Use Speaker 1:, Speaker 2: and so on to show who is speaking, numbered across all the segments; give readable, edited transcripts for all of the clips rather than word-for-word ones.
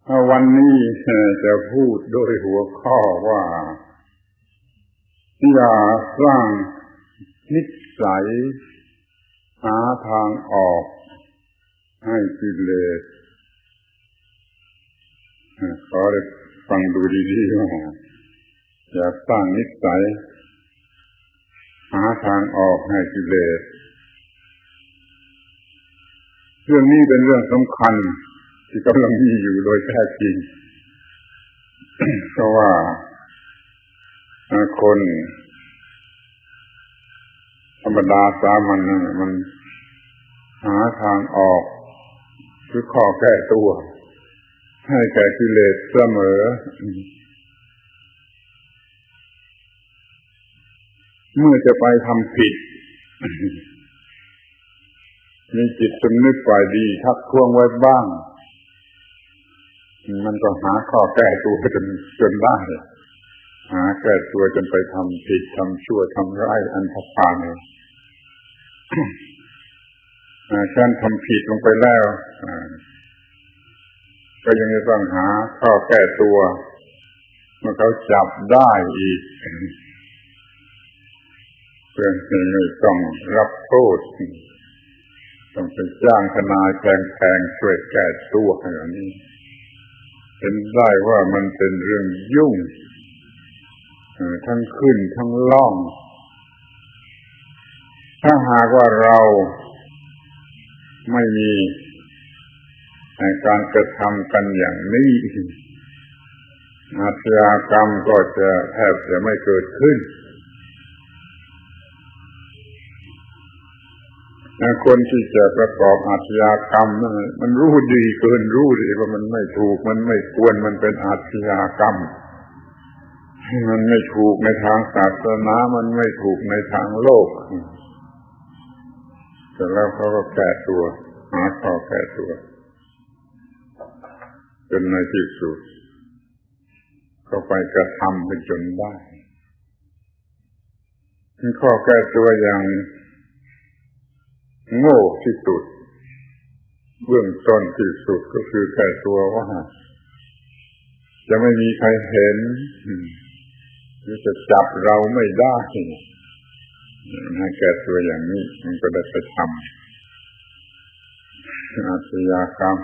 Speaker 1: วันนี้จะพูดโดยหัวข้อว่าอย่าสร้างนิสัยหาทางออกให้กิเลสขอได้ฟังดูดีๆว่าอย่าสร้างนิสัยหาทางออกให้กิเลสเรื่องนี้เป็นเรื่องสำคัญที่กำลังมีอยู่โดยแท้จริง เพราะว่าคนธรรมดาสามัญมันหาทางออกหรือข้อแก้ตัวให้แก่กิเลสเสมอเมื่อจะไปทำผิดมีจิตสำนึกฝ่ายดีทักท้วงไว้บ้างมันก็หาข้อแก้ตัวจนได้หาแก้ตัวจนไปทำผิดทำชั่วทำร้ายอันธพาลการทำผิดลงไปแล้วก็ยังจะต้องหาข้อแก้ตัวเมื่อเขาจับได้อีกเพื่อไม่ต้องรับโทษต้องไปจ้างทนายแพงๆช่วยแก้ตัวอย่างนี้เห็นได้ว่ามันเป็นเรื่องยุ่งทั้งขึ้นทั้งล่องถ้าหากว่าเราไม่มีการกระทำกันอย่างนี้อาชญากรรมก็จะแทบจะไม่เกิดขึ้นคนที่จะประกอบอาชญากรรมนั่นมันรู้ดีเกินรู้ดีว่ามันไม่ถูกมันไม่ควรมันเป็นอาชญากรรมมันไม่ถูกในทางศาสนามันไม่ถูกในทางโลกแต่แล้วเขาก็แก้ตัวหาข้อแก้ตัวจนในที่สุดก็ไปกระทำจนได้ข้อแก้ตัวอย่างโง่ที่สุดเบื้องต้นที่สุดก็คือแก้ตัวว่าจะไม่มีใครเห็นหรือจะจับเราไม่ได้ให้แก้ตัวอย่างนี้มันก็ได้ไปทำอาชญากรรม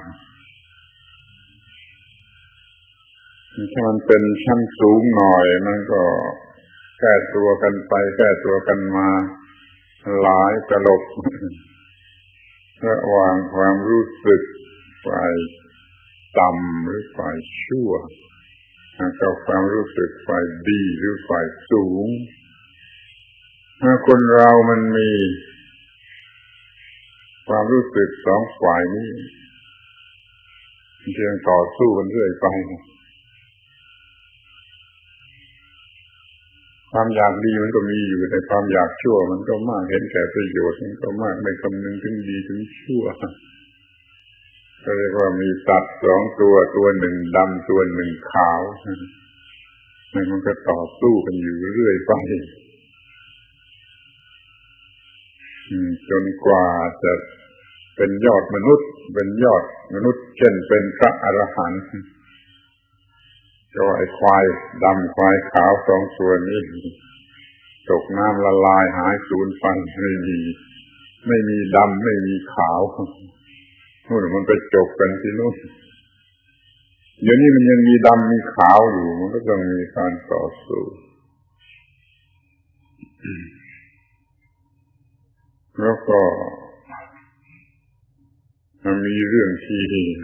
Speaker 1: ถ้ามันเป็นชั้นสูงหน่อยมันก็แก้ตัวกันไปแก้ตัวกันมาหลายตลบระหว่างความรู้สึกฝ่ายต่ำหรือฝ่ายชั่วกับความรู้สึกฝ่ายดีหรือฝ่ายสูงคนเรามันมีความรู้สึกสองฝ่ายนี้เพียงต่อสู้กันเรื่อยไปความอยากดีมันก็มีอยู่แต่ความอยากชั่วมันก็มากเห็นแก่ประโยชน์มันก็มากไม่คำนึงถึงดีถึงชั่วก็เรียกว่ามีสัตว์สองตัวตัวหนึ่งดำตัวหนึ่งขาวมันก็ต่อสู้กันอยู่เรื่อยไปจนกว่าจะเป็นยอดมนุษย์เป็นยอดมนุษย์เช่นเป็นพระอรหันต์ก็ไอ้ควายดำควายขาวสองตัวนี้ตกน้ำละลายหายสูญไปไม่มีดำไม่มีขาวนู่นมันไปจบกันที่นู่นเดี๋ยวนี้มันยังมีดำมีขาวอยู่มันก็ต้องมีการต่อสู้แล้วก็มันมีเรื่องที่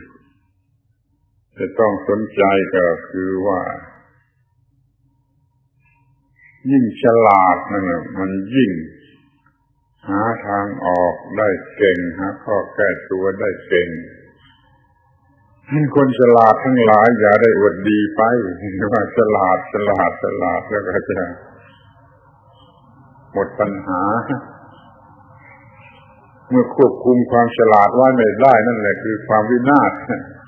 Speaker 1: จะต้องสนใจก็คือว่ายิ่งฉลาดนั่นน่ะมันยิ่งหาทางออกได้เก่งหาข้อแก้ตัวได้เก่งคนฉลาดทั้งหลายอย่าได้อวดดีไปว่าฉลาดแล้วก็จะหมดปัญหาเมื่อควบคุมความฉลาดไว้ไม่ได้นั่นแหละคือความวินาศ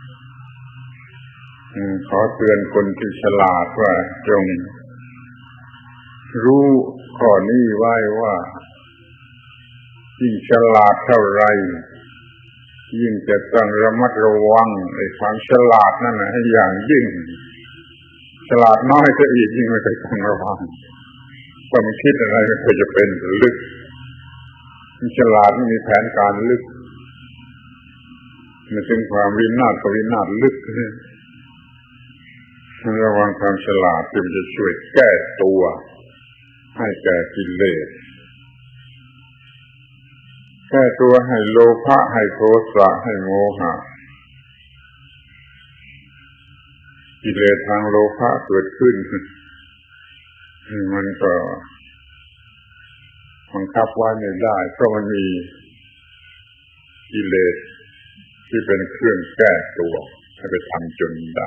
Speaker 1: ขอเตือนคนที่ฉลาดว่าจงรู้ข้อนี้ไว้ว่ายิ่งฉลาดเท่าไรยิ่งจะต้องระมัดระวังไอ้ความฉลาดนั่นนะให้อย่างยิ่งฉลาดน้อยก็อีกยิ่งไม่เคยต้องระวังความคิดอะไรไม่เคยจะเป็นลึกฉลาดมีแผนการลึกมันถึงความวินาศก็วินาศลึกระวังความฉลาดที่มันจะช่วยแก้ตัวให้แก่กิเลสแก้ตัวให้โลภะให้โทสะให้โมหะกิเลสทางโลภะเกิดขึ้นมันก็บังคับไว้ไม่ได้เพราะมันมีกิเลสที่เป็นเครื่องแก้ตัวให้ไปทำจนได้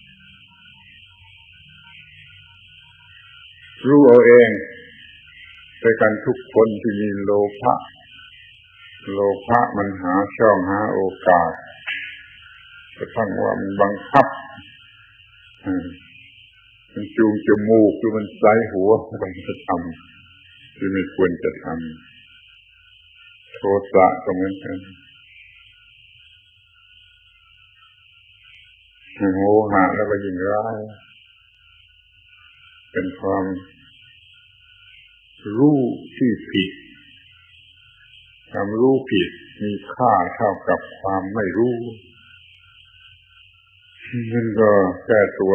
Speaker 1: รู้เอาเองไปกันทุกคนที่มีโลภะมันหาช่องหาโอกาสกระทั่งว่ามันบังคับมันจูงจมูกหรือมันใส่หัวมันจะทำที่ไม่ควรจะทำโทสะก็เหมือนกันโมหะแล้วก็ยิ่งร้ายเป็นความรู้ที่ผิดความรู้ผิดมีค่าเท่ากับความไม่รู้มันก็แก้ตัว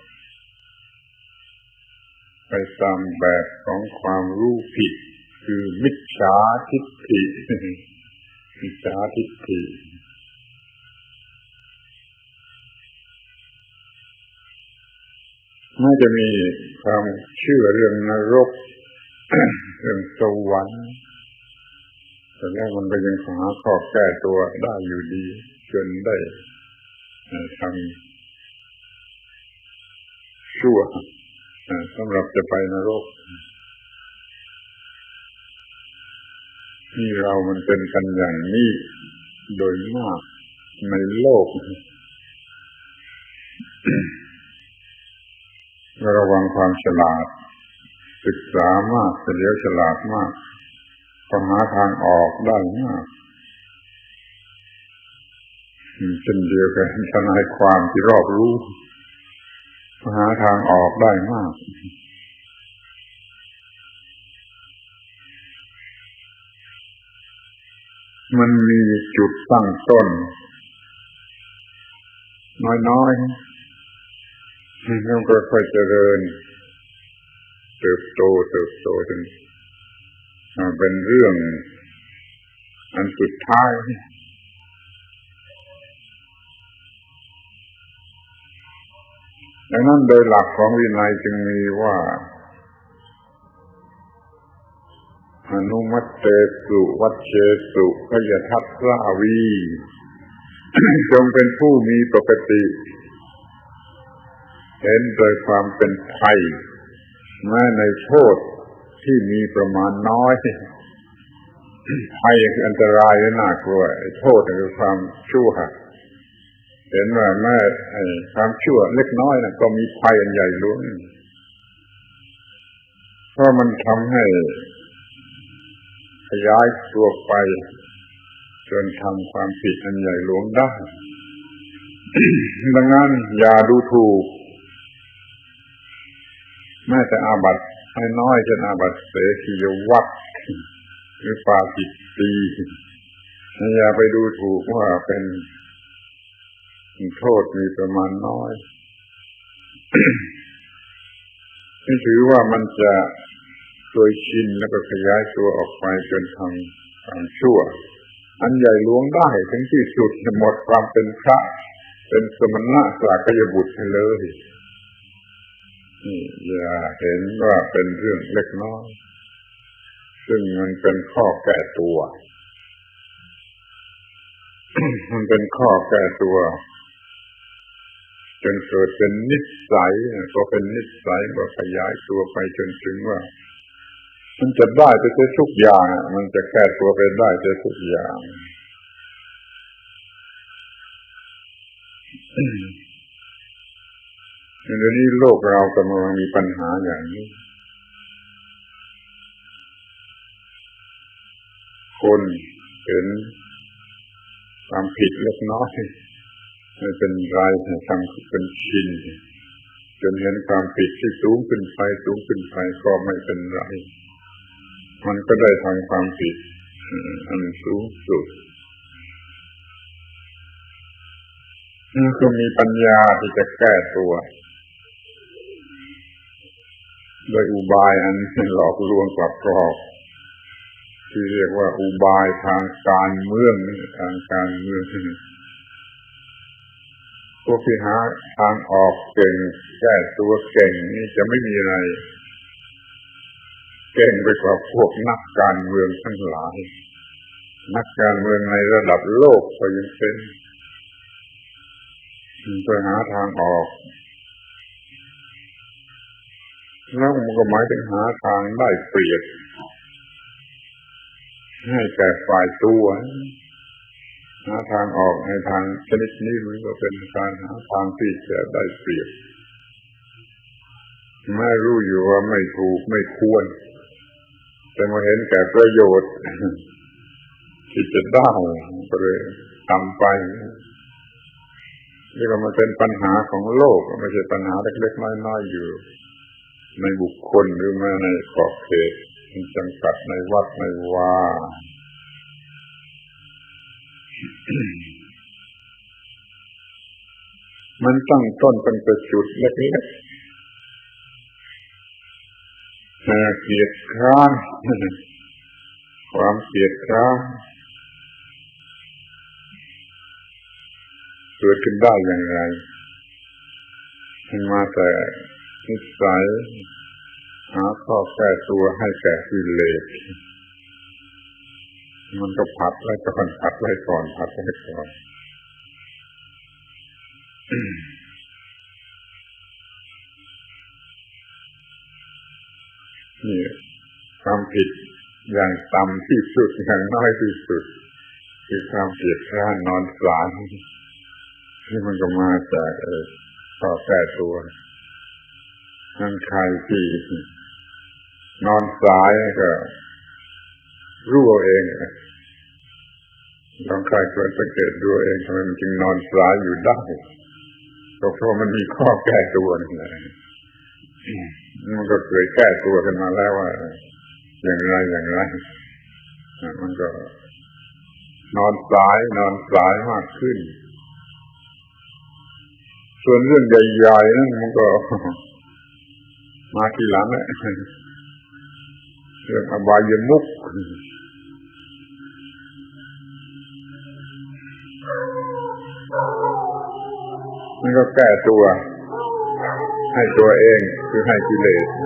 Speaker 1: ไปตามแบบของความรู้ผิดคือมิจฉาทิฏฐิมิจฉาทิฏฐิน่าจะมีความเชื่อเรื่องนรกเรื่องสวรรค์แต่แล้วมันก็ยังหาข้อแก้ตัวได้อยู่ดีจนได้ทำชั่วสำหรับจะไปนรกนี่เรามันเป็นกันอย่างนี้โดยมากในโลกระวังความฉลาดศึกษามากเฉลียวฉลาดมากก็หาทางออกได้มากเช่นเดียวกันทนายความที่รอบรู้หาทางออกได้มากมันมีจุดตั้งต้นน้อยๆแล้วก็ค่อยเจริญเติบโตจนเป็นเรื่องอันสุดท้ายดังนั้นโดยหลักของวินัยจึงมีว่าอนุมัตเตสุวัชเชสุขยทัสสาวีจงเป็นผู้มีปกติเห็นโดยความเป็นไทยแม้ในโทษที่มีประมาณน้อยภัยคืออันตรายและน่ากลัวโทษคือความชั่วเห็นว่าแม้ความชั่วเล็กน้อยนะก็มีภัยอันใหญ่หลวงเพราะมันทำให้ขยายตัวไปจนทำความผิดอันใหญ่หลวงได้ ดังนั้นอย่าดูถูกแม้แต่อาบัติน้อยเช่นอาบัติเสขียวัตรหรือปาจิตตีอย่าไปดูถูกว่าเป็นโทษมีประมาณน้อยนี่ถือว่ามันจะเคยชินแล้วก็ขยายตัวออกไปจนทำความชั่วอันใหญ่หลวงได้ถึงที่สุดหมดความเป็นพระเป็นสมณะสากยบุตรเลยอย่าเห็นว่าเป็นเรื่องเล็กน้อยซึ่งมันเป็นข้อแก้ตัว มันเป็นข้อแก้ตัวจนเกิดเป็นนิสัยพอเป็นนิสัยก็ขยายตัวไปจนถึงว่ามันจะได้ไปทุกอย่างมันจะแก้ตัวไปได้ทุกอย่างเดี๋ยวนี้โลกเรากำลังมีปัญหาอย่างนี้คนเห็นความผิดเล็กน้อยไม่เป็นไรทำเป็นชินจนเห็นความผิดที่สูงขึ้นไปก็ไม่เป็นไรมันก็ได้ทำความผิดอันสูงสุดก็มีปัญญาที่จะแก้ตัวโดยอุบายอันหลอกลวงกลับกรอกที่เรียกว่าอุบายทางการเมืองพวกที่หาทางออกเก่งแก้ตัวเก่งนี่จะไม่มีอะไรเก่งไปกว่าพวกนักการเมืองทั้งหลายนักการเมืองในระดับโลกก็ยังเป็นเพื่อหาทางออกแล้วมันก็หมายถึงหาทางได้เปรียบให้แก่ฝ่ายตัวหาทางออกในทางชนิดนี้มันก็เป็นการหาทางที่จะได้เปรียบไม่รู้อยู่ว่าไม่ถูกไม่ควรแต่มาเห็นแก่ประโยชน์ที่จะได้ก็เลยทำไปนี่ก็มันเป็นปัญหาของโลกไม่ใช่ปัญหาเล็กๆน้อยๆอยู่ในบุคคลหรือแม้ในขอบเขตจำกัดในวัดในวามันตั้งต้นเป็นแต่จุดเล็กๆเกียรติคร้านความเกียรติคร้านเกิดขึ้นได้อย่างไรมันมาแต่นิสัยหาข้อแก้ตัวให้แก่กิเลสมันก็ผัดไว้ก่อนนี่ความผิดอย่างต่ำที่สุดอย่างน้อยที่สุดคือความเกียจคร้านนอนสายที่มันก็มาจากข้อแก้ตัวนั่นใครที่นอนสายก็รู้เอาเองลองใครควรสังเกตดูเองทำไมมันจึงนอนสายอยู่ได้ก็เพราะมันมีข้อแก้ตัวนี่แหละมันก็เคยแก้ตัวกันมาแล้วว่าอย่างไรมันก็นอนสายมากขึ้นส่วนเรื่องใหญ่ๆนั่นมันก็มาทีหลังแหละเรื่องอบายมุขมันก็แก้ตัวให้ตัวเองคือให้กิเลส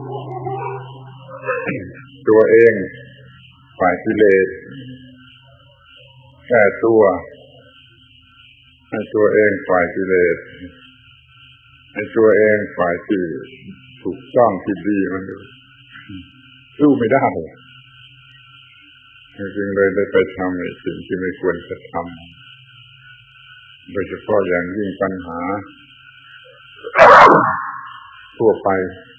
Speaker 1: ตัวเองฝ่ายกิเลสแก้ตัวให้ตัวเองฝ่ายกิเลสให้ตัวเองฝ่ายที่ถูกต้องที่ดีมันสู้ไม่ได้จึงเลยได้ไปทำในสิ่งที่ไม่ควรจะทำโดยเฉพาะอย่างยิ่งปัญหาทั่วไป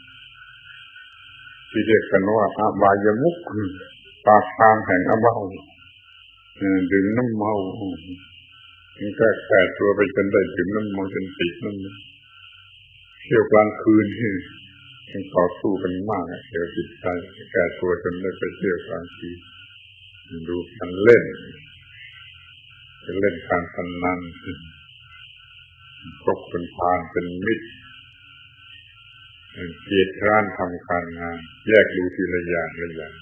Speaker 1: ที่เรียกกันว่าอบายมุขปากทางแห่งอบายดื่มน้ำเมามันก็แก่ตัวไปจนได้ดื่มน้ำเมาจนติดนั่นเที่ยวกลางคืนมันต่อสู้กันมากเดี๋ยวจิตใจแก่ตัวจนได้ไปเที่ยวกลางคืนดูกันเล่นการพนันคบเป็นพาลเป็นมิตรเกียรติคร้านทำการงานแยกดูทีละอย่าง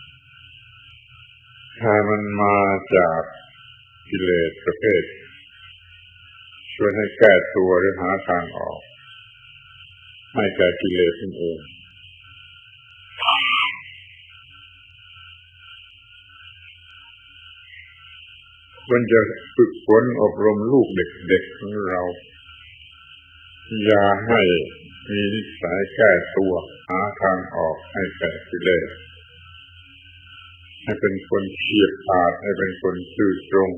Speaker 1: ถ้ามันมาจากกิเลสประเภทช่วยให้แก้ตัวหรือหาทางออกให้แก้กิเลสนั่นเองควรจะฝึกฝนอบรมลูกเด็กๆของเราอย่าให้มีนิสัยแก้ตัวหาทางออกให้แก้กิเลสให้เป็นคนเฉียบขาดให้เป็นคนซื่อตรง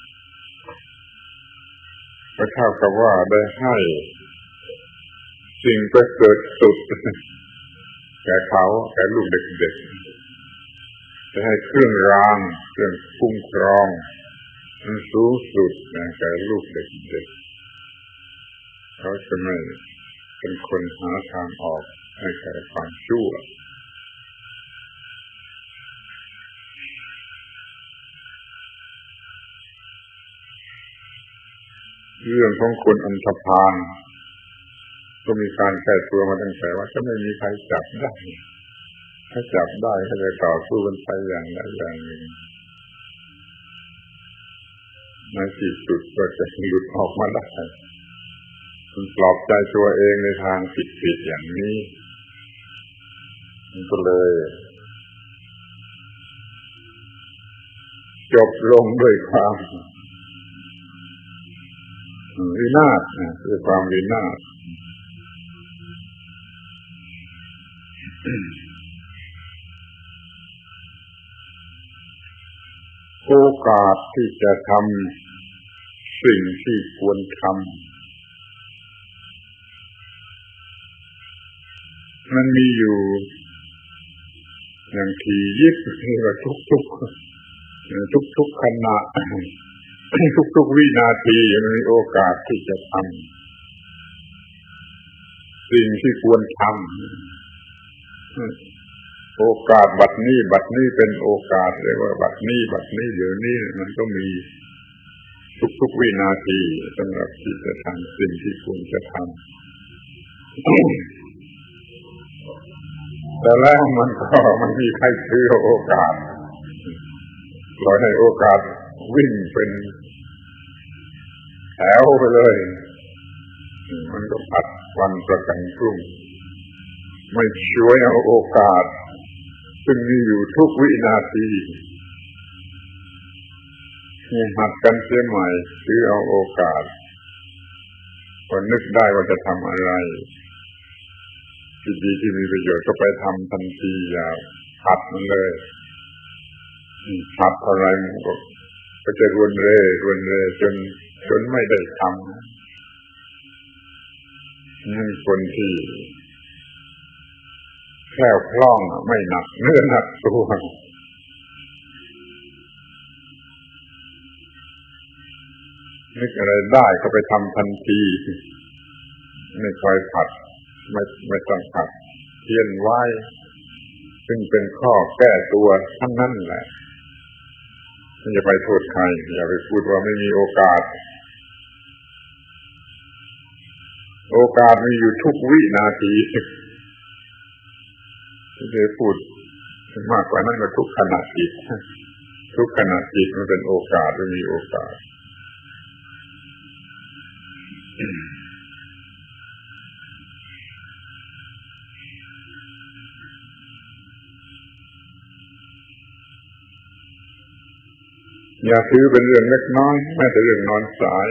Speaker 1: ก็เท่ากับว่าได้ให้สิ่งประเสริฐสุดแก่เขาแก่ลูกเด็กๆจะให้เครื่องรางเครื่องคุ้มครองมันสูงสุดแก่ลูกเด็กๆเขาจะไม่เป็นคนหาทางออกให้แก่ความชั่วเรื่องของคนอันธพาลก็มีการแก้ตัวมาตั้งแต่ว่าจะไม่มีใครจับได้ถ้าจับได้ก็จะต่อสู้กันไปอย่างใดอย่างหนึ่งในที่สุดก็จะหลุดออกมาได้คุณปลอบใจตัวเองในทางผิดๆอย่างนี้มันก็เลยจบลงด้วยความวินาศด้วยความวินาศโอกาสที่จะทำสิ่งที่ควรทำมันมีอยู่อย่างถี่ยิบที่ว่าทุกขณะทุกวินาทีมันมีโอกาสที่จะทำสิ่งที่ควรทำโอกาสบัดนี้เป็นโอกาสเรียกว่าบัดนี้เดี๋ยวนี้มันก็มีทุกวินาทีสำหรับที่จะทำสิ่งที่ควรจะทำแต่แล้วมันมีใครซื้อโอกาสปล่อยให้โอกาสวิ่งเป็นแถวไปเลยมันก็ผัดวันประกันพรุ่งไม่ช่วยเอาโอกาสซึ่งมีอยู่ทุกวินาทีหัดกันเสียใหม่ซื้อเอาโอกาสคนนึกได้ว่าจะทำอะไรที่ดีที่มีประโยชน์ก็ไปทำทันทีอย่าผัดมันเลยผัดอะไรมันก็จะรวนเร่จนไม่ได้ทำนั่นคนที่แคล่วคล่องไม่หนักเนื้อหนักตัวนึกอะไรได้ก็ไปทำทันทีไม่คอยผัดไม่ต้องผัดเพียนไว้ซึ่งเป็นข้อแก้ตัวทั้งนั้นแหละอย่าไปโทษใครอย่าไปพูดว่าไม่มีโอกาสมีอยู่ทุกวินาทีที่จะพูดมากกว่านั้นก็ทุกขณะจิตมันเป็นโอกาสไม่มีโอกาสอย่าถือเป็นเรื่องเล็กน้อยแม้แต่เรื่องนอนสาย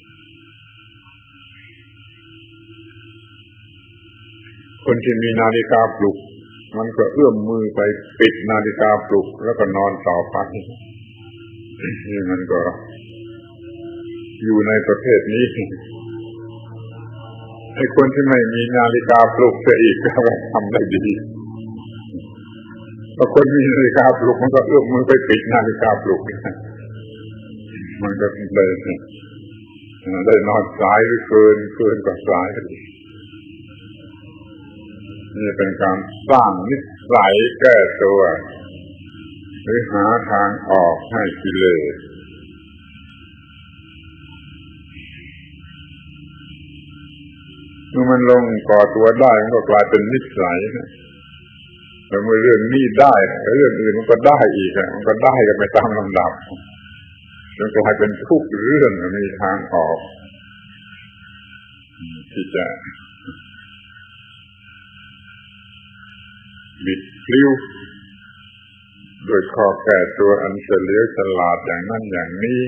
Speaker 1: คนที่มีนาฬิกาปลุกมันก็เอื้อมมือไปปิดนาฬิกาปลุกแล้วก็นอนต่อไปนี่มันก็อยู่ในประเภทนี้ไอ้คนที่ไม่มีนาฬิกาปลุกเสียอีกก็ทำได้ดีพอคนมีนาฬิกาปลุกมันก็เอื้อมมือไปปิดนาฬิกาปลุกมันก็ได้นอนสายหรือเกินกว่าสายนี่เป็นการสร้างนิสัยแก้ตัวหรือหาทางออกให้กิเลสเมื่อมันลงก่อตัวได้มันก็กลายเป็นนิสัยแต่เมื่อเรื่องนี้ได้เรื่องอื่นมันก็ได้อีกมันก็ได้กันไปตามลำดับจนกลายเป็นทุกเรื่องมีทางออกที่จะบิดพลิ้วโดยข้อแก้ตัวอันเฉลียวฉลาดอย่างนั้นอย่างนี้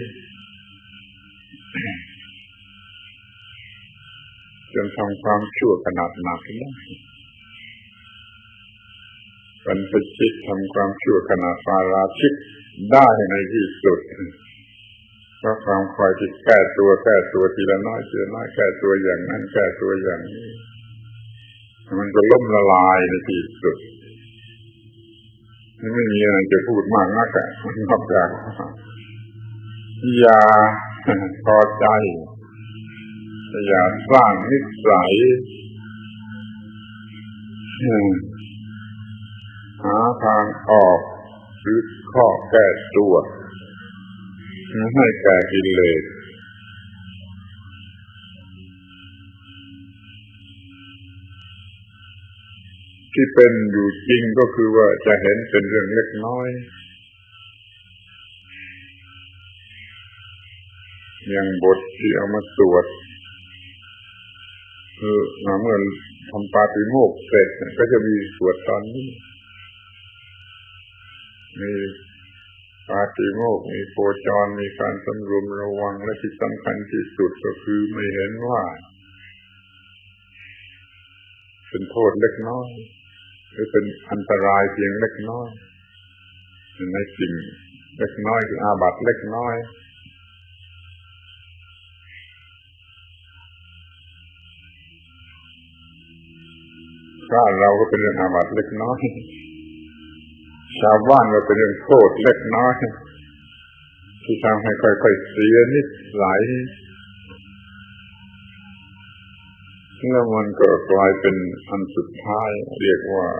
Speaker 1: จนทำความชั่วขนาดหนักได้เป็นไปคิดทำความชั่วขนาดปาราชิกได้ในที่สุดเพราะความคอยที่แก้ตัวทีละน้อยแก้ตัวอย่างนั้นแก้ตัวอย่างนี้มันก็ล่มละลายในที่สุดไม่มีอะไรจะพูดมากนักนอกจากอย่าพอใจอย่าสร้างนิสัยหาทางออกหรือข้อแก้ตัวให้แก่กิเลสที่เป็นอยู่จริงก็คือว่าจะเห็นเป็นเรื่องเล็กน้อยอย่างบทที่เอามาสวดเมื่อทำปาฏิโมกข์เสร็จก็จะมีสวดตอนนี้มีปาฏิโมกข์มีโคจรมีการสำรวมระวังและที่สำคัญที่สุดก็คือไม่เห็นว่าเป็นโทษเล็กน้อยหรือเป็นอันตรายเพียงเล็กน้อยในสิ่งเล็กน้อยคืออาบัติเล็กน้อยถ้าเราก็เป็นเรื่องอาบัติเล็กน้อยชาวบ้านก็เป็นเรื่องโทษเล็กน้อยที่ทำให้ค่อยๆเสียนิสัยแล้วมันก็กลายเป็นอันสุดท้ายเรียกว่า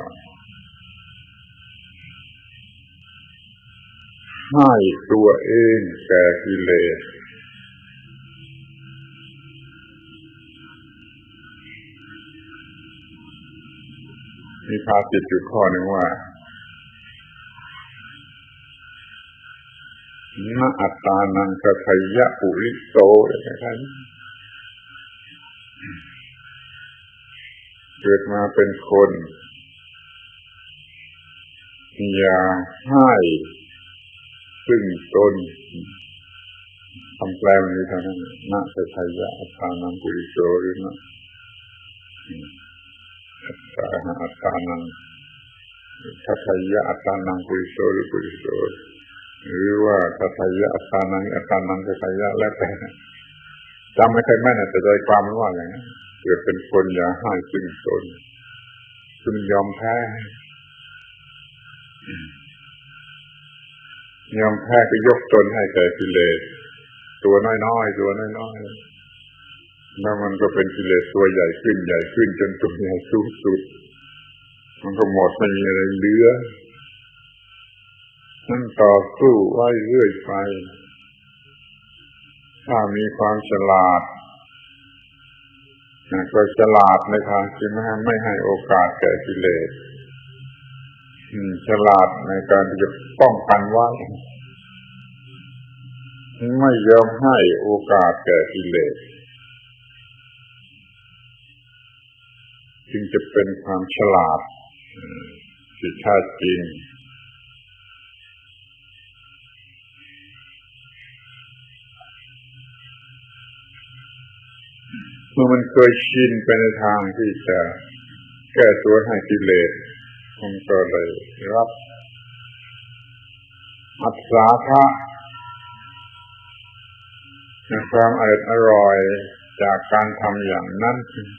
Speaker 1: ให้ตัวเองแก่กิเลสมีภาษิตอยู่ข้อหนึ่งว่าณอัตตานังคทัยยะปุริโสอย่างนี้เกิดมาเป็นคนอย่าให้ซึ่งตนคำแปลมันมีเท่านั้นณคทัยยะอัตตานังปุริโสหรือนะอัตตานังคทัยยะอัตตานังปุริโสหรือปุริโสหรือว่าคทัยยะอัตตานังคทัยยะแล้วแต่จำไม่ค่อยแม่นแต่ใจความมันว่าอย่างนี้เกิดเป็นคนอย่าให้ซึ่งตนคุณยอมแพ้ก็ยกตนให้แก่กิเลสตัวน้อยๆแล้วมันก็เป็นกิเลสตัวใหญ่ขึ้นจนตัวใหญ่สูงสุดมันก็หมดไม่มีอะไรเหลือนั่นต่อสู้ไว้เรื่อยไปถ้ามีความฉลาดก็ฉลาดในทางที่ไม่ให้โอกาสแก่กิเลสฉลาดในการที่จะป้องกันไว้ไม่ยอมให้โอกาสแก่กิเลสจึงจะเป็นความฉลาดที่แท้จริงเมื่อมันเคยชินไปในทางที่จะแก้ตัวให้กิเลสมันก็เลยรับอัศทะความอร่อยจากการทำอย่างนั้น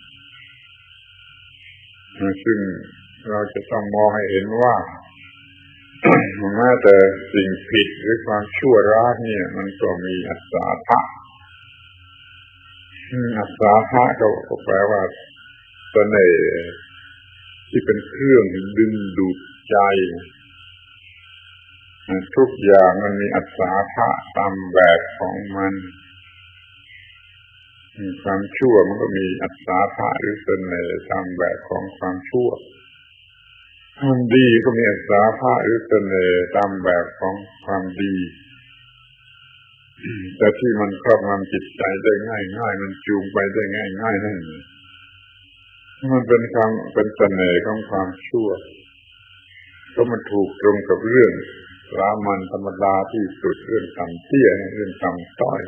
Speaker 1: ซึ่งเราจะต้องมองให้เห็นว่าแม้แต่สิ่งผิดหรือความชั่วร้ายเนี่ยมันก็มีอัศทะอัศทะก็แปลว่าเสน่ห์ที่เป็นเครื่องดึงดูดใจทุกอย่างมันมีอัศทะตามแบบของมันความชั่วมันก็มีอัศทะหรือเสน่ห์ตามแบบของความชั่วความดีก็มีอัศทะหรือเสน่ห์ตามแบบของความดีแต่ที่มันครอบงำจิตใจได้ง่ายมันจูงไปได้ง่ายนั่นมันเป็นเสน่ห์ของความชั่วก็มันถูกตรงกับเรื่องสามัญธรรมดาที่สุดเรื่องต่ำเตี้ยเรื่องต่ำต้อย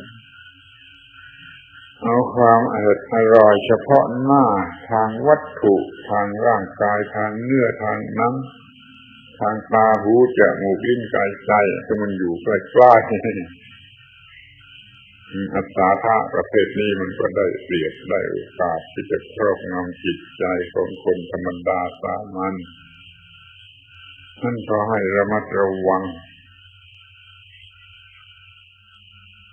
Speaker 1: เอาความอร่อยเฉพาะหน้าทางวัตถุทางร่างกายทางเนื้อทางน้ำทางตาหูจมูกลิ้นกายใจที่มันอยู่ใกล้ๆอัศทะประเภทนี้มันก็ได้เปรียบได้โอกาสที่จะครอบงำจิตใจของคนธรรมดาสามัญนั่นก็ให้ระมัดระวัง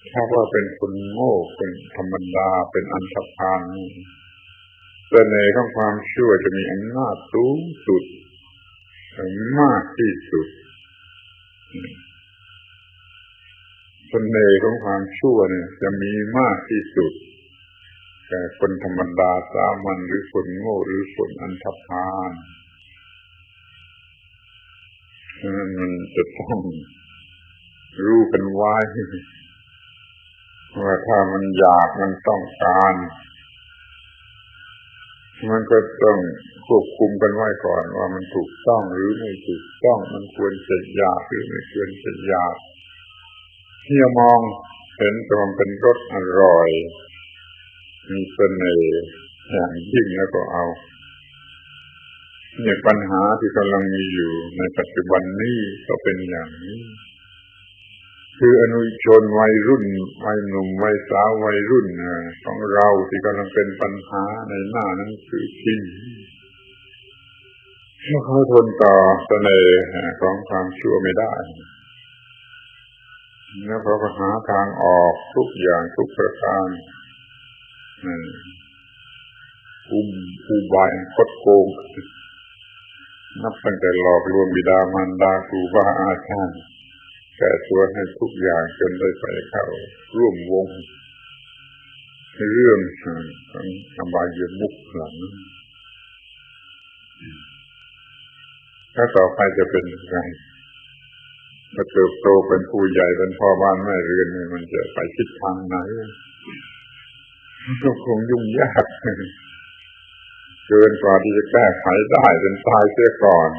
Speaker 1: ถ้าว่าเป็นคนโง่เป็นธรรมดาเป็นอันธพาลเสน่ห์ของความชั่วจะมีอำนาจสูงสุดมากที่สุดเสน่ห์ของความชั่วเนี่ยจะมีมากที่สุดแต่คนธรรมดาสามัญหรือคนโง่หรือคนอันธพาลมันจะต้องรู้กันไว้ว่าถ้ามันอยากมันต้องการมันก็ต้องควบคุมกันไว้ก่อนว่ามันถูกต้องหรือไม่ถูกต้องมันควรจะอยากหรือไม่ควรจะอยากที่มองเห็นแต่มันเป็นรสอร่อยมีเสน่ห์อย่างยิ่งแล้วก็เอาเนี่ยปัญหาที่กำลังมีอยู่ในปัจจุบันนี้ก็เป็นอย่างนี้คืออนุชนวัยรุ่นวัยหนุ่มวัยสาววัยรุ่นของเราที่กำลังเป็นปัญหาในหน้าหนังสือพิมพ์เมื่อเขาทนต่อเสน่ห์ของความชั่วไม่ได้แล้วเขาก็หาทางออกทุกอย่างทุกประการอุบายคดโกงนับตั้งแต่หลอกลวงบิดามารดาครูบาอาจารย์แก้ตัวให้ทุกอย่างจนได้ไปเข้าร่วมวงเรื่องของอบายมุขหลังถ้าต่อไปจะเป็นยังไงพอเติบโตเป็นผู้ใหญ่เป็นพ่อบ้านแม่เรือนมันจะไปทิศทางไหนก็คงยุ่งยากเกินกว่าที่จะแก้ไขได้เป็นตายเสียก่อน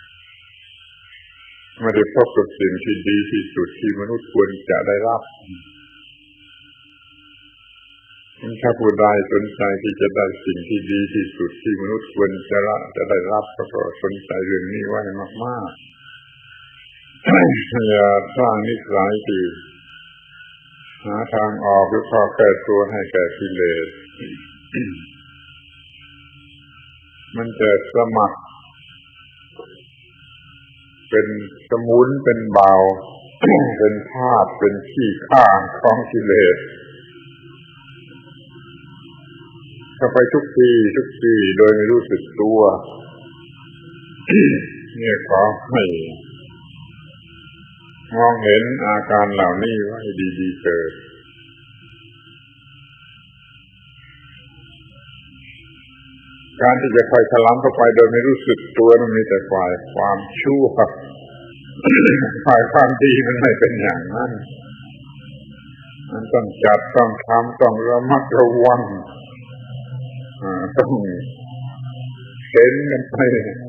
Speaker 1: ไม่ได้พบกับสิ่งที่ดีที่สุดที่มนุษย์ควรจะได้รับถ้าผู้ใดสนใจที่จะได้สิ่งที่ดีที่สุดที่มนุษย์ควรจะได้รับก็สนใจเรื่องนี้ไว้มากๆอย่าสร้างนิสัยที่หาทางออกหรือข้อแก้ตัวให้แก่กิเลสมันจะสมัครเป็นสมุนเป็นเบา เป็นธาตุเป็นขี้ข้าของกิเลสเข้าไปทุกทีโดยไม่รู้สึกตัวเนี่ยขอให้มองเห็นอาการเหล่านี้ไว้ดีๆเถิดการที่จะค่อยถลำเข้าไปโดยไม่รู้สึกตัวมันมีแต่ฝ่ายความชั่วฝ่ายความดีมันไม่เป็นอย่างนั้นมันต้องจัดต้องทำต้องระมัดระวังต้องเห็นกันไป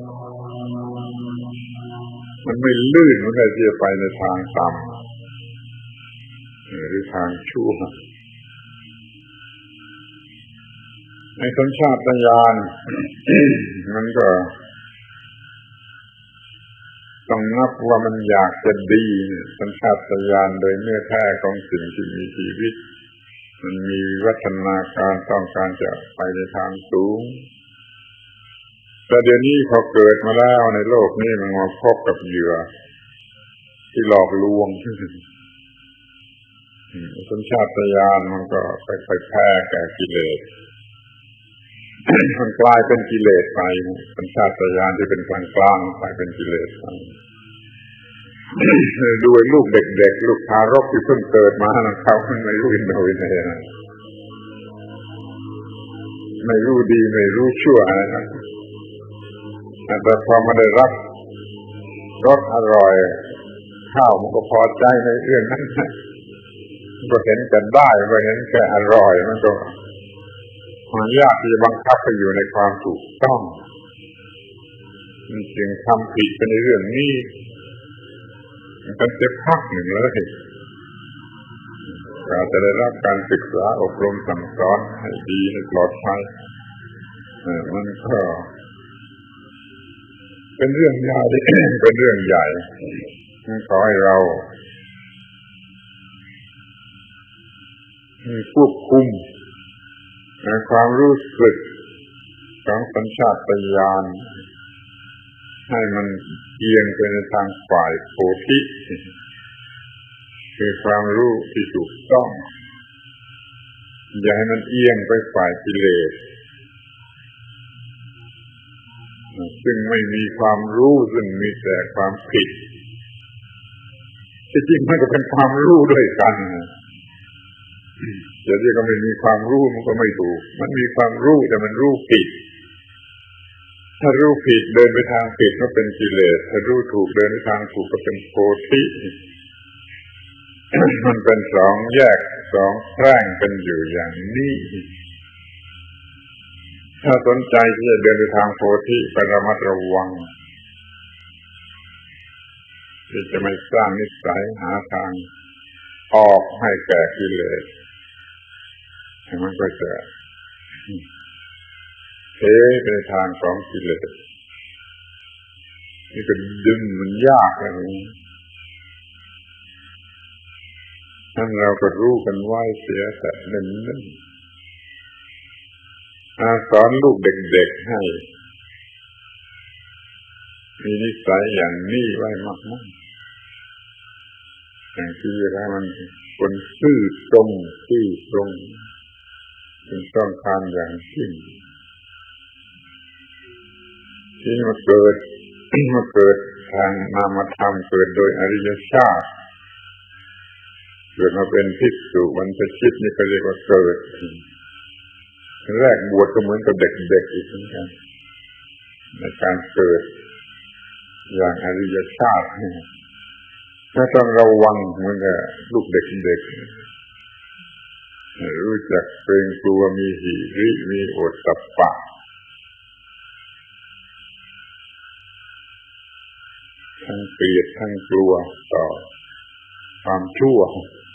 Speaker 1: มันไม่ลื่นมันก็จะไปในทางต่ำหรือทางชั่วในสัญชาตญาณมันก็ต้องนับว่ามันอยากจะดีสัญชาตญาณโดยเนื้อแท้ของสิ่งที่มีชีวิตมันมีวัฒนาการต้องการจะไปในทางสูงแต่เดี๋ยวนี้พอเกิดมาแล้วในโลกนี้มันมาพบกับเหยื่อที่หลอกลวงสัญชาตญาณมันก็ไปแพ้แก่กิเลสมันกลายเป็นกิเลสไปสัญชาตญาณที่เป็นกลางๆกลายเป็นกิเลสไปดูลูกเด็กๆลูกทารกที่เพิ่งเกิดมาเขาไม่รู้อินโดนีเซียไม่รู้ดีไม่รู้ชั่วอะไรนะแต่พอมาได้รับรสอร่อยข้าวมันก็พอใจในเรื่องนั้นก็เห็นกันได้ก็เห็นแค่อร่อยมันก็มันยากที่จะบังคับให้อยู่ในความถูกต้องมันจึงทำผิดไปในเรื่องนี้มันจะพักหนึ่งเลยเราจะได้รับการศึกษาอบรมสั่งสอนให้ดีให้ปลอดภัยมันก็เป็นเรื่องใหญ่ เป็นเรื่องใหญ่ขอให้เราควบคุมความรู้สึกของสัญชาตญาณให้มันเอียงไปในทางฝ่ายโพธิคือความรู้ที่ถูกต้องอย่าให้มันเอียงไปฝ่ายกิเลสซึ่งไม่มีความรู้ซึ่งมีแต่ความผิดที่จริงมันก็เป็นความรู้ด้วยกันจะเรียกว่าไม่มีความรู้มันก็ไม่ถูกมันมีความรู้แต่มันรู้ผิดถ้ารู้ผิดเดินไปทางผิดก็เป็นกิเลสถ้ารู้ถูกเดินไปทางถูกก็เป็นโพธิ มันเป็นสองแยกสองแพร่งกันอยู่อย่างนี้ถ้าสนใจที่จะเดินไปทางโพธิก็ระมัดระวังที่จะไม่สร้างนิสัยหาทางออกให้แก่กิเลสมันก็จะเทไปทางของกิเลสนี่ก็ดึงมันยากอะไรนั่นเราก็รู้กันไว้เสียแต่เนิ่นๆสอนลูกเด็กๆให้มีนิสัยอย่างนี้ไว้มากๆอย่างที่ว่ามันคนซื่อตรงเป็นต้องการอย่างยิ่งที่มาเกิดทางนามธรรมเกิดโดยอริยชาติเกิดมาเป็นภิกษุบรรพชิตนี่ก็เรียกว่าเกิดแรกบวชก็เหมือนกับเด็กๆอีกเหมือนกันในการเกิดอย่างอริยชาติก็ต้องระวังเหมือนกับลูกเด็กๆรู้จักเกรงกลัวมีหิริมีโอตตัปปะทั้งเกลียดทั้งกลัวต่อความชั่ว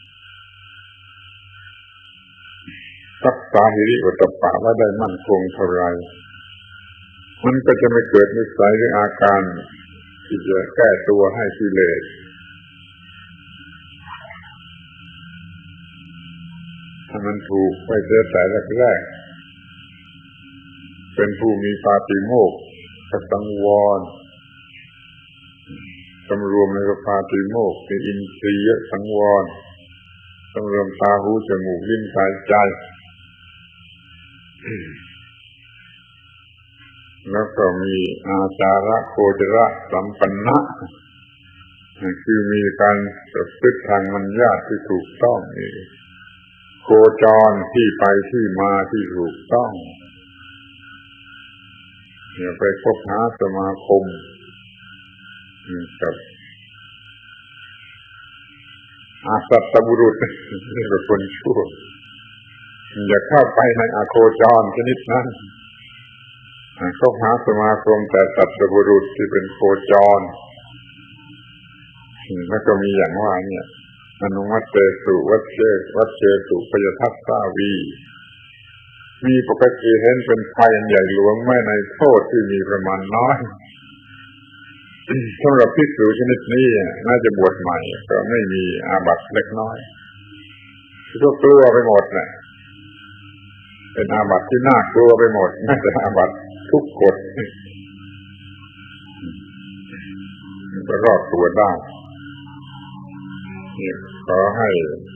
Speaker 1: รักษาหิริโอตตัปปะไว้ได้มั่นคงเท่าไรมันก็จะไม่เกิดนิสัยหรืออาการที่จะแก้ตัวให้กิเลสถ้ามันถูกไปเสียแต่แรกๆเป็นผู้มีปาติโมกข์สังวรสำรวมในปาติโมกข์มีอินทรีย์สังวรสำรวมตาหูจมูกลิ้นกายใจแล้วก็มีอาจาระโคจระสัมปันนะคือมีการประพฤติทางมัญญาที่ถูกต้องนี่โคจรที่ไปที่มาที่ถูกต้องอย่าไปคบหาสมาคมกับอาสัตตบุรุษนี่เป็นคนชั่วอย่าเข้าไปในอโคจรชนิดนั้นคบหาสมาคมแต่สัตตบุรุษที่เป็นโคจรแล้วก็มีอย่างว่าเนี่ยอนุมัตเตสุวัชเชสุปยทัสสาวีมีปกติเห็นเป็นภัยใหญ่หลวงไม่ในโทษที่มีประมาณน้อยสำหรับภิกษุชนิดนี้น่าจะบวชใหม่ก็ไม่มีอาบัติเล็กน้อยก็กลัวไปหมดแหละเป็นอาบัติที่น่ากลัวไปหมดน่าจะอาบัติทุกกฎก็รอดตัวได้ขอให้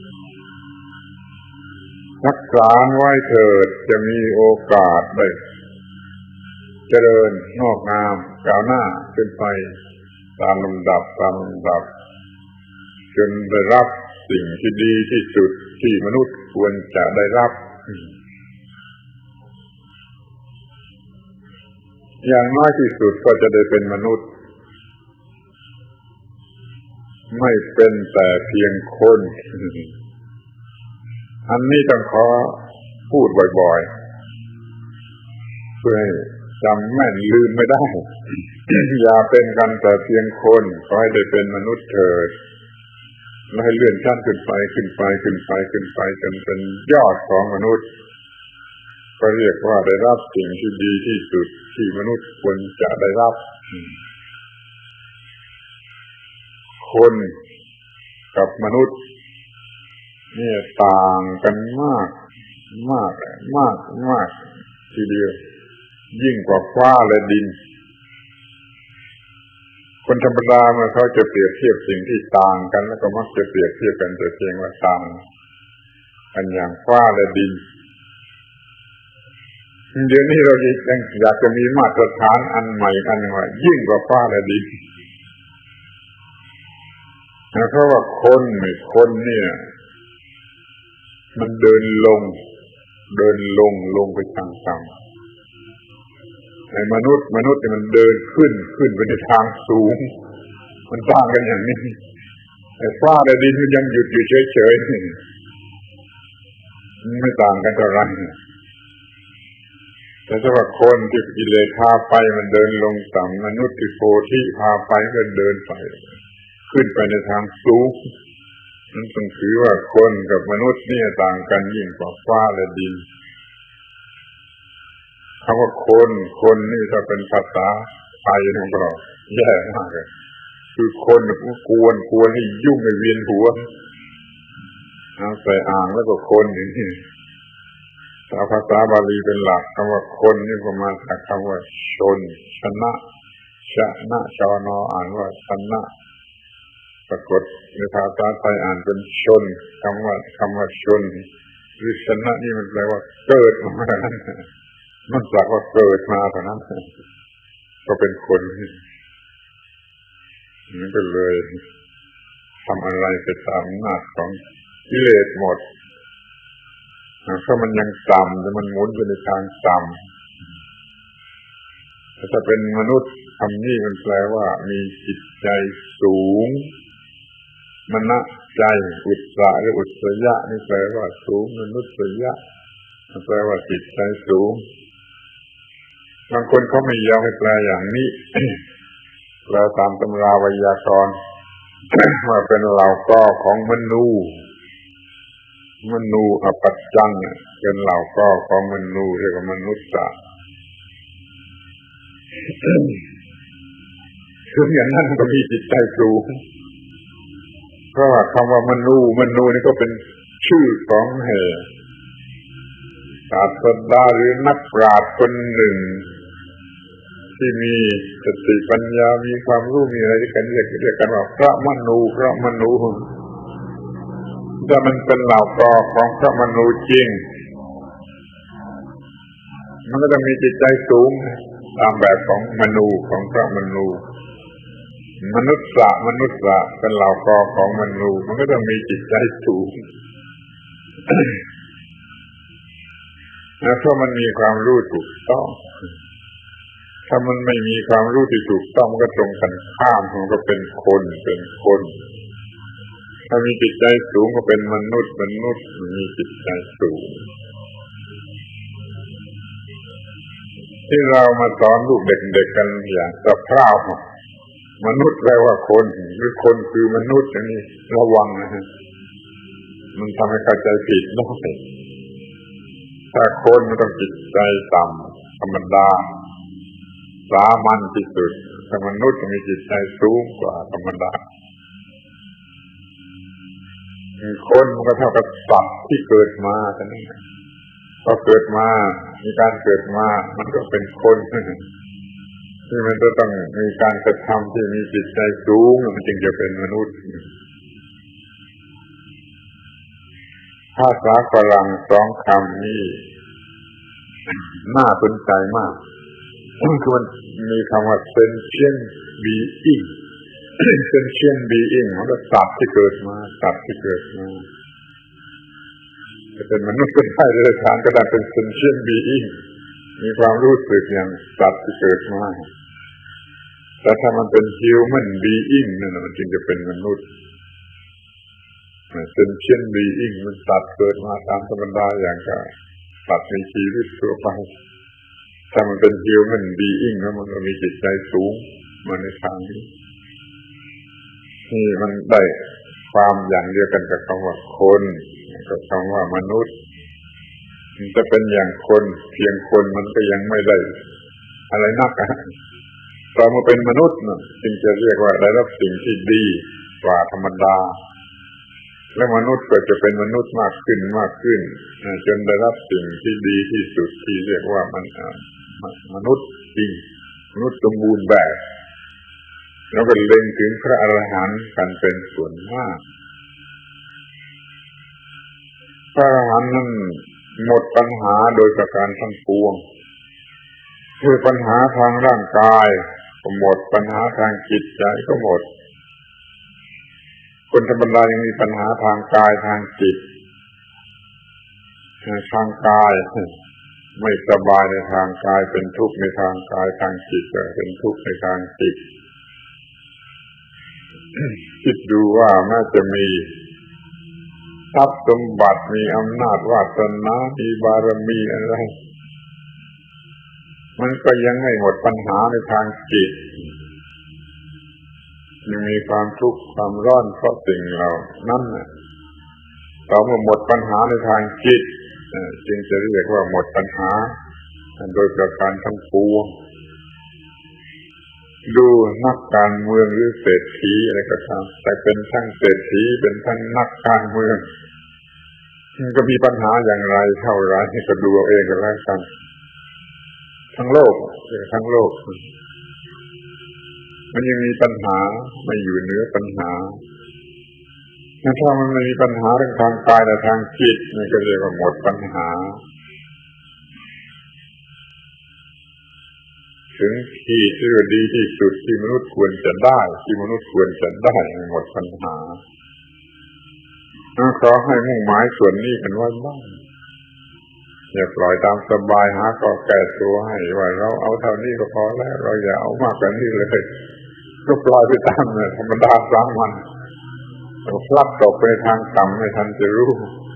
Speaker 1: รักษาไว้เถิดจะมีโอกาสได้เจริญงอกงามก้าวหน้าขึ้นไปตามลำดับจนได้รับสิ่งที่ดีที่สุดที่มนุษย์ควรจะได้รับอย่างน้อยที่สุดก็จะได้เป็นมนุษย์ไม่เป็นแต่เพียงคนอันนี้ต้องขอพูดบ่อยๆเพื่อให้จำแม่นลืมไม่ได้ อย่าเป็นกันแต่เพียงคนขอให้ได้เป็นมนุษย์เถิดและให้เลื่อนชั้นขึ้นไปจนเป็นยอดของมนุษย์ก็เรียกว่าได้รับสิ่งที่ดีที่สุดที่มนุษย์ควรจะได้รับคนกับมนุษย์นี่ต่างกันมากทีเดียวยิ่งกว่าฟ้าและดินคนธรรมดาเมื่อเขาจะเปรียบเทียบสิ่งที่ต่างกันแล้วก็มักจะเปรียบเทียบกันแต่เพียงว่าต่างกันอย่างฟ้าและดินเดี๋ยวนี้เราอยากจะมีมาตรฐานอันใหม่อันหนึ่งว่ายิ่งกว่าฟ้าและดินเพราะว่าคนเนี่ยมันเดินลงไปทางต่ำไอ้มนุษย์เนี่ยมันเดินขึ้นไปในทางสูงมันต่างกันอย่างนี้ไอ้ฟ้าและดินมันยังหยุดอยู่เฉยๆไม่ต่างกันเท่าไหร่แต่ถ้าว่าคนที่กิเลสพาไปมันเดินลงต่ำมนุษย์ที่โพธิพาไปก็เดินไปขึ้นไปในทางสูงนั่นต้องถือว่าคนกับมนุษย์นี่ต่างกันยิ่งกว่าฟ้าและดินคำว่าคนนี่ถ้าเป็นภาษาไทยของเราแย่มากเลยคือคนกวนให้ยุ่งให้เวียนหัวเอาใส่อ่างแล้วก็คนอย่างนี้ถ้าภาษาบาลีเป็นหลักคำว่าคนนี่ก็มาจากคำว่าชนชนะชนอ่านว่าชนะปรากฏในภาษาไทยอ่านเป็นชนคำว่าชนหรือชนะนี่มันแปลว่าเกิดมาเท่านั้นมันสักว่าเกิดมาเท่านั้นก็เป็นคนนี่ก็เลยทำอะไรไปตามอำนาจของกิเลสหมดถ้ามันยังต่ำแต่มันหมุนไปในทางต่ำถ้าเป็นมนุษย์คำนี้มันแปลว่ามีจิตใจสูงมณใจอุตสะหรืออุตสยะนี่แปลว่าสูงมนุษยะแปลว่าจิตใจสูงบางคนเขาไม่ยอมให้แปลอย่างนี้แปลตามตำราไวยากรณ์ว่าเป็นเหล่าก้อของมนูอปัจจังเป็นเหล่าก้อของมนูเรียกว่ามนุษย์คืออย่างนั้นก็มีจิตใจสูงเพราะว่าคำว่ามนูนี่ก็เป็นชื่อของศาสดาหรือนักปราชญ์คนหนึ่งที่มีสติปัญญามีความรู้มีอะไรที่กันเรียกกันว่าพระมนูถ้ามันเป็นเหล่ากอของพระมนูจริงมันก็ต้องมีจิตใจสูงตามแบบของมนูของพระมนูมนุษย์เป็นเหล่ากอของมนูมันก็ต้องมีจิตใจสูงเพราะมันมีความรู้ถูกต้องถ้ามันไม่มีความรู้ที่ถูกต้องมันก็ตรงกันข้ามมันก็เป็นคนถ้ามีจิตใจสูงก็เป็นมนุษย์มีจิตใจสูงที่เรามาสอนลูกเด็กๆกันอย่างสะเพร่ามนุษย์แปลว่าคนหรือคนคือมนุษย์อย่างนี้ระวังนะฮะมันทำให้เข้าใจผิดได้ถ้าคนมันต้องจิตใจต่ำธรรมดาสามัญที่สุดถ้ามนุษย์จะมีจิตใจสูงกว่าธรรมดาคนมันก็เท่ากับสัตว์ที่เกิดมาแต่นั่นพอเกิดมามีการเกิดมามันก็เป็นคนที่มันจะต้องมีการกระทำที่มีจิตใจสูงมันจึงจะเป็นมนุษย์ภาษาฝรั่งสองคำนี้น่าสนใจมากคือมันมีคำว่า sentient being sentient being มันก็สัตว์ที่เกิดมาจะเป็นมนุษย์ก็ได้หรือทานก็ได้เป็น sentient being มีความรู้สึกอย่างสัตว์ที่เกิดมาแต่ถ้ามันเป็น human being นั่นมันจึงจะเป็นมนุษย์ sentient being มันสัตว์เกิดมาตามธรรมดาอย่างกับสัตว์มีชีวิตทั่วไปถ้ามันเป็น human being แล้วมันก็มีจิตใจสูงมาในทางนี้นี่มันได้ความอย่างเดียวกันกับคำว่าคนกับคำว่ามนุษย์มันจะเป็นอย่างคนเพียงคนมันก็ยังไม่ได้อะไรนักเรามาเป็นมนุษย์จึงจะเรียกว่าได้รับสิ่งที่ดีกว่าธรรมดาและมนุษย์ก็จะเป็นมนุษย์มากขึ้นจนได้รับสิ่งที่ดีที่สุดที่เรียกว่ามันมนุษย์จริงมนุษย์สมบูรณ์แบบแล้วก็เล็งถึงพระอรหันต์กันเป็นส่วนมากพระอรหันต์นั้นหมดปัญหาโดยประการทั้งปวงคือปัญหาทางร่างกายก็หมดปัญหาทางจิตใจก็หมดคนธรรมดายังมีปัญหาทางกายทางจิตทางกายไม่สบายในทางกายเป็นทุกข์ในทางกายทางจิตก็เป็นทุกข์ในทางจิต คิดดูว่าแม้จะมีทรัพย์สมบัติมีอำนาจวาสนามีบารมีอะไรมันก็ยังไม่หมดปัญหาในทางจิตยังมีความทุกข์ความร้อนเพราะสิ่งเหล่านั้นต่อเมื่อหมดปัญหาในทางจิตจึงจะเรียกว่าหมดปัญหาโดยประการทั้งปวงดูนักการเมืองหรือเศรษฐีอะไรก็ตามแต่เป็นทั้งเศรษฐีเป็นทั้งนักการเมืองก็มีปัญหาอย่างไรเท่าไรก็ดูเอาเองกันแล้วกันทั้งโลกมันยังมีปัญหาไม่อยู่เหนือปัญหาถ้ามันไม่มีปัญหาเรื่องทางกายและทางจิตมันก็เรียกว่าหมดปัญหาถึงที่ที่ดีที่สุดที่มนุษย์ควรจะได้หมดปัญหาขอให้มุ่งหมายส่วนนี้กันไว้บ้างอย่าปล่อยตามสบายหาก็แก้ตัวให้ว่าเราเอาเท่านี้ก็พอแล้วเราอย่าเอามากกว่านี้เลยก็ปล่อยไปตามธรรมดาสามัญเราพลัดตกไปทางต่ำไม่ทันจะรู้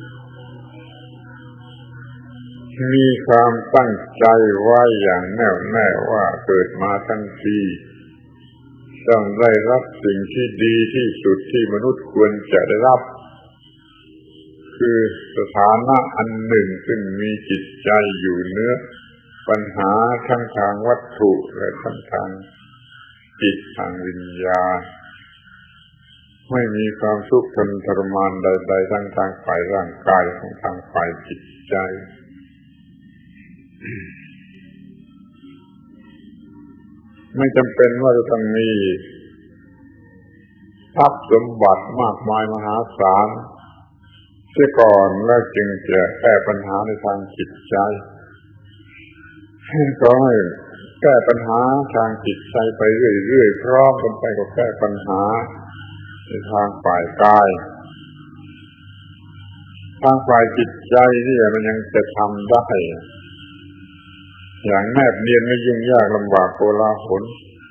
Speaker 1: มีความตั้งใจไว้อย่างแน่วแน่ว่าเกิดมาทั้งทีต้องได้รับสิ่งที่ดีที่สุดที่มนุษย์ควรจะได้รับคือสถานะอันหนึ่งซึ่งมีจิตใจอยู่เหนือปัญหาทั้งทางวัตถุและทั้งทางจิตทางวิญญาณไม่มีความทุกข์ทรมานใดๆทั้งทางฝ่ายร่างกายทั้งทางฝ่ายจิตใจไม่จำเป็นว่าจะต้องมีทรัพย์สมบัติมากมายมหาศาลเสียก่อนแล้วจึงจะแก้ปัญหาในทางจิตใจก็ให้แก้ปัญหาทางจิตใจไปเรื่อยๆพร้อมกันไปกับแก้ปัญหาในทางฝ่ายกายทางฝ่ายจิตใจนี่มันยังจะทำได้อย่างแนบเนียนไม่ยุ่งยากลำบากโกลาหล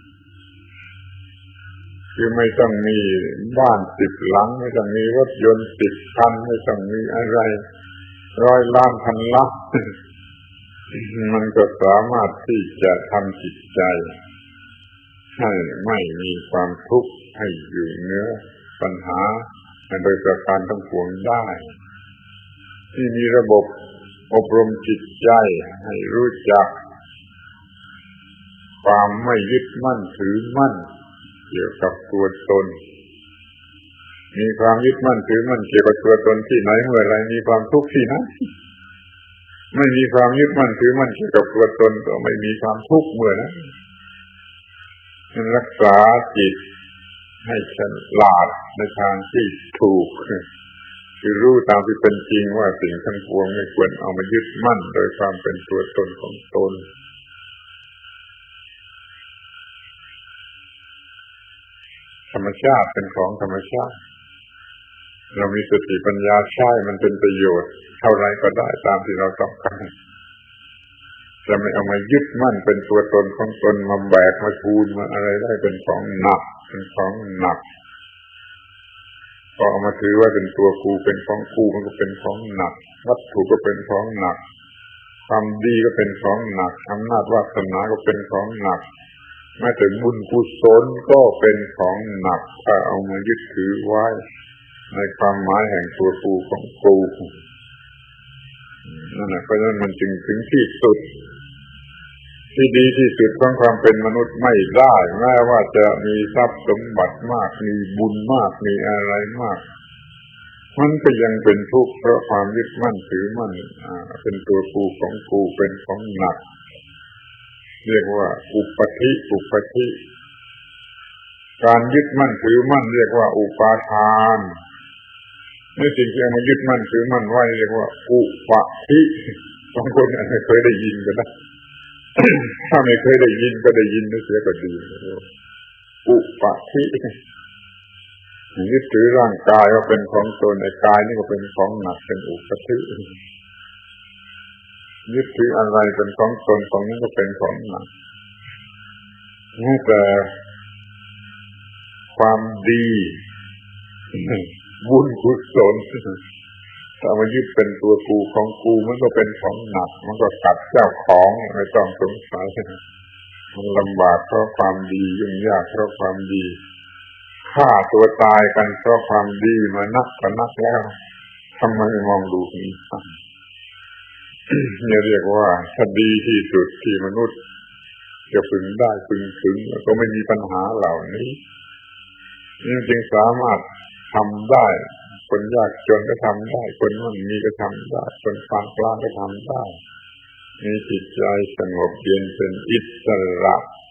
Speaker 1: คือไม่ต้องมีบ้าน10 หลังไม่ต้องมีรถยนต์10 คันไม่ต้องมีอะไร100 ล้านพันล้านมันก็สามารถที่จะทำจิตใจให้ไม่มีความทุกข์ให้อยู่เหนือปัญหาโดยประการทั้งปวงได้ที่มีระบบอบรมจิตใจให้รู้จักความไม่ยึดมั่นถือมั่นเกี่ยวกับตัวตนมีความยึดมั่นถือมั่นเกี่ยวกับตัวตนที่ไหนเมื่อไรมีความทุกข์ที่นั้นไม่มีความยึดมั่นถือมั่นเกี่ยวกับตัวตนก็ไม่มีความทุกข์เมื่อนั้นรักษาจิตให้ฉลาดในทางที่ถูกคือรู้ตามที่เป็นจริงว่าสิ่งทั้งปวงไม่ควรเอามายึดมั่นโดยความเป็นตัวตนของตนธรรมชาติเป็นของธรรมชาติเรามีสติปัญญาใช้มันเป็นประโยชน์เท่าไรก็ได้ตามที่เราต้องการจะไม่เอามายึดมั่นเป็นตัวตนของตนมาแบกมาทูลมาอะไรได้เป็นของหนักก็เอามาถือว่าเป็นตัวกูเป็นของกูมันก็เป็นของหนักวัตถุก็เป็นของหนักความดีก็เป็นของหนักอำนาจวาสนาก็เป็นของหนักแม้แต่บุญกุศลก็เป็นของหนักถ้าเอามายึดถือไว้ในความหมายแห่งตัวกูของกูนั่นแหละเพราะฉะนั้นมันจึงถึงที่สุดที่ดีที่สุดของความเป็นมนุษย์ไม่ได้แม้ว่าจะมีทรัพย์สมบัติมากมีบุญมากมีอะไรมากมันก็ยังเป็นทุกข์เพราะความยึดมั่นถือมั่นเป็นตัวกูของกูเป็นของหนักเรียกว่าอุปธิการยึดมั่นถือมั่นเรียกว่าอุปาทานนี่สิ่งที่มันยึดมั่นถือมั่นไว้เรียกว่าอุปาทิบางคนอาจจะเคยได้ยินกันนะ ถ้าไม่เคยได้ยินก็ได้ยินเสียก็ดีอุปาทิยึดถือร่างกายว่าเป็นของตนไอ้กายนี่ก็เป็นของหนักเป็นอุปาทิยึดถืออะไรเป็นของตนของนี้ก็เป็นของหนักแม้แต่ความดีบุญกุศลถ้ามันยึดเป็นตัวกูของกูมันก็เป็นของหนักมันก็กัดเจ้าของไม่ต้องสงสัยมันลำบากเพราะความดียุ่งยากเพราะความดีฆ่าตัวตายกันเพราะความดีมานักต่อนักแล้วทำไมไม่มองดูนี้เนี่ยเรียกว่าถ้าดีที่สุดที่มนุษย์จะพึงได้พึงถึงก็ไม่มีปัญหาเหล่านี้นี่จึงสามารถทำได้คนยากจนก็ทำได้คนมั่งมีก็ทำได้คนปานกลางก็ทำได้มีจิตใจสงบเย็นเป็นอิสระ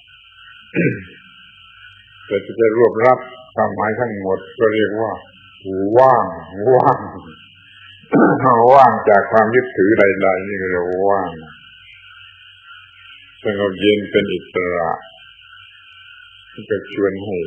Speaker 1: แต่จะรวบรัดความหมายทั้งหมดก็เรียกว่าว่างว่างจากความยึดถือใดๆนี่ก็เรียกว่าว่างสงบเย็นเป็นอิสระที่จะชวนให้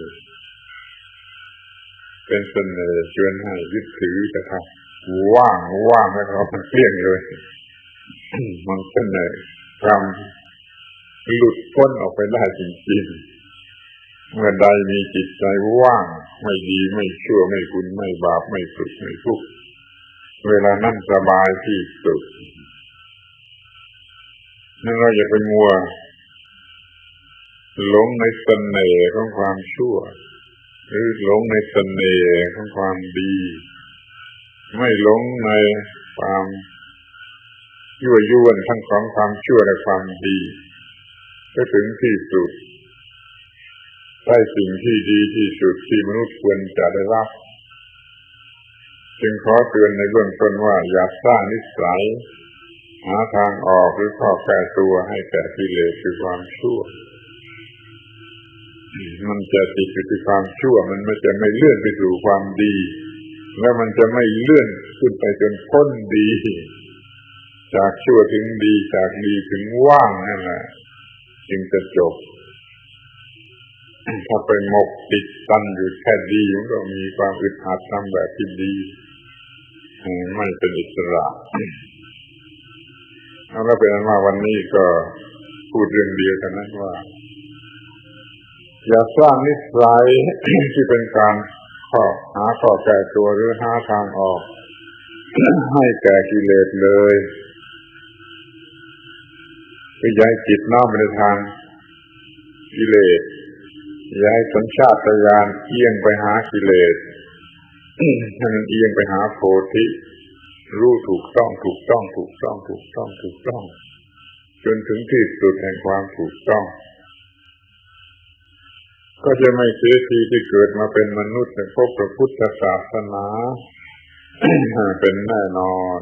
Speaker 1: เป็นเสน่ห์ชวนให้ยึดถือจะทำว่างแล้วก็มันเปลี่ยนเลยมันเสน่ห์ความหลุดพ้นออกไปได้จริงๆเมื่อใดมีจิตใจว่างไม่ดีไม่ชั่วไม่บุญไม่บาปไม่สุขไม่ทุกข์เวลานั้นสบายที่สุดนั่นเราอย่าไปมัวหลงในเสน่ห์ของความชั่วหรือหลงในเสน่ห์ของความดีไม่หลงในความยั่วยวนทั้งของความชั่วและความดีก็ถึงที่สุดได้สิ่งที่ดีที่สุดที่มนุษย์ควรจะได้รับจึงขอเตือนในเบื้องต้นว่าอย่าสร้างนิสัยหาทางออกหรือข้อแก้ตัวให้แก่กิเลสคือความชั่วมันจะติดอยู่ที่ความชั่วมันจะไม่เลื่อนไปสู่ความดีแล้วมันจะไม่เลื่อนขึ้นไปจนพ้นดีจากชั่วถึงดีจากดีถึงว่างนั่นแหละจึงจะจบถ้าไปหมกติดตันอยู่แค่ดีมันก็มีความอึดอัดทำแบบที่ดีไม่เป็นอิสระแล้วเป็นว่าวันนี้ก็พูดเรื่องเดียวกันนั้นว่าอย่าสร้างนิสัย ที่เป็นการหาข้อแก้ตัวหรือหาทางออก ให้แก่กิเลสเลยคืออย่าให้จิตน้อมไปในทางกิเลสอย่าให้สัญชาตญาณเอียงไปหากิเลส ให้มันเอียงไปหาโพธิรู้ถูกต้องจนถึงที่สุดแห่งความถูกต้องก็จะไม่เสียทีที่เกิดมาเป็นมนุษย์ในพบพระพุทธศาสนา เป็นแน่นอน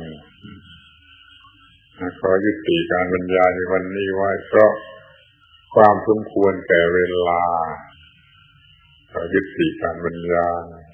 Speaker 1: ขอยุติการบรรยายในวันนี้ไว้เพราะความสมควรแก่เวลาขอยุติการบรรยาย